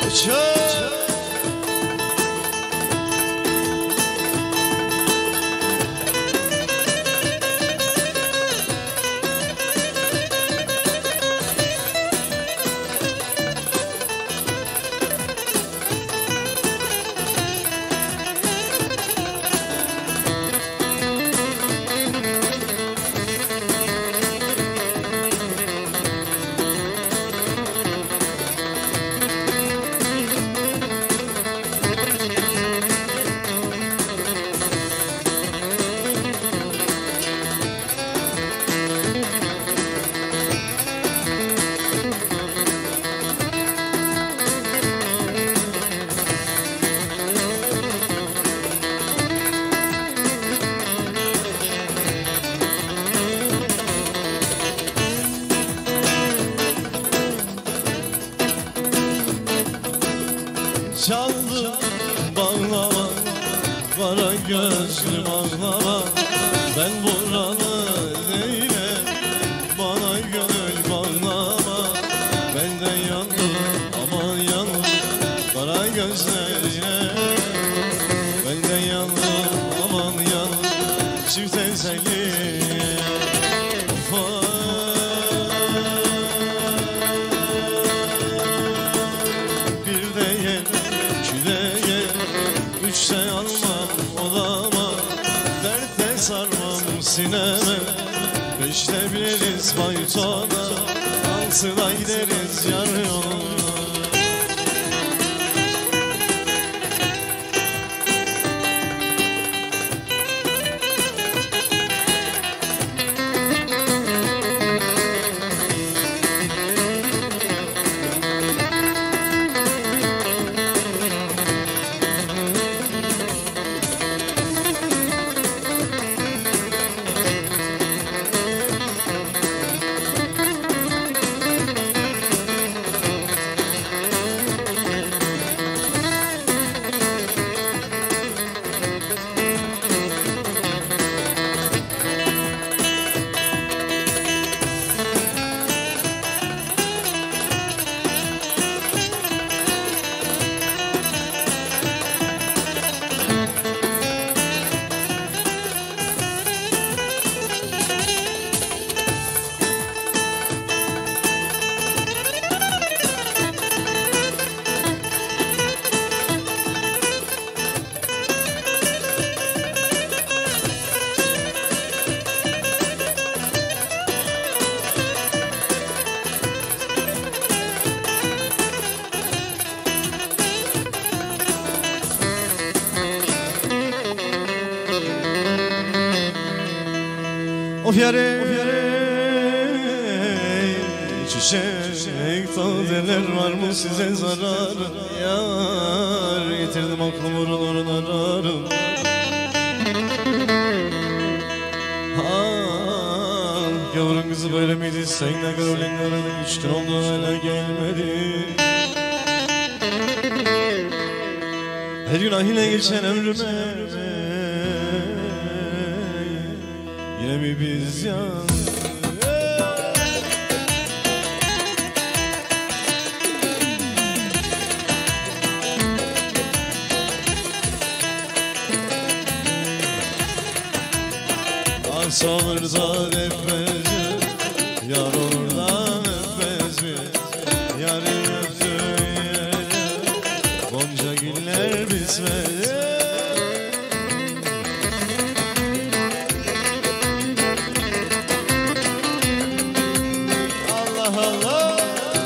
Çaldım bağlama, kara gözlüm ağlama. Ben buralı değilim, bana gönül bağlama. Benden yandım, aman yandım, kara gözlerine. Benden yandım, aman yandım, çift ezelli. Üçte almam odama, dertte sarmam sineme. Beşte biliriz faytona, altıda gideriz yar yoluna. Of yare, çiçek tazeler var mı size zararı? Yar getirdim aklım oraların ararım. Yavrum kızı böyle miydi? Sen ne kadar ölen aradın, 3 gün oldu hala gelmedi. Her gün ahile geçen ömrüme yine mi biz yandık? Sağırdan öpmez mi? Yar oradan öpmez mi? Yarın öptüğü yere gonca güller bitmez. Allah Allah.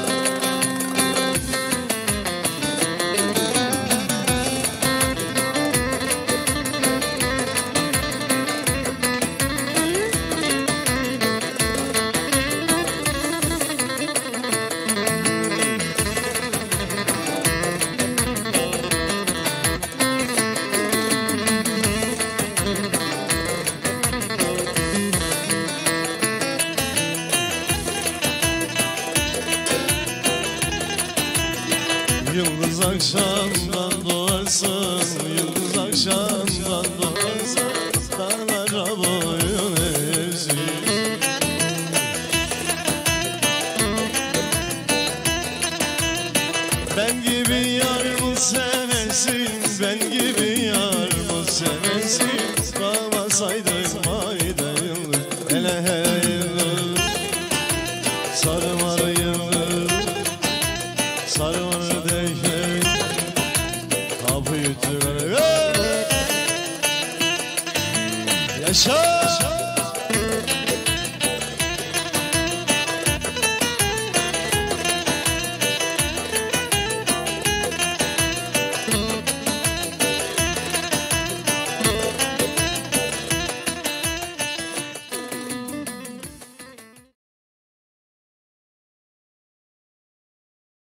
Yıldız akşamdan doğarsın, yıldız akşamdan doğarsın, dağlara boyun eğsin. Ben gibi yar mı seversin, ben gibi yar mı seversin? Bağlasaydın mayda yıldız, hele hele yıldız. Sarı yıldız, sarı değişik. Kapıyı tıkar, yaşa!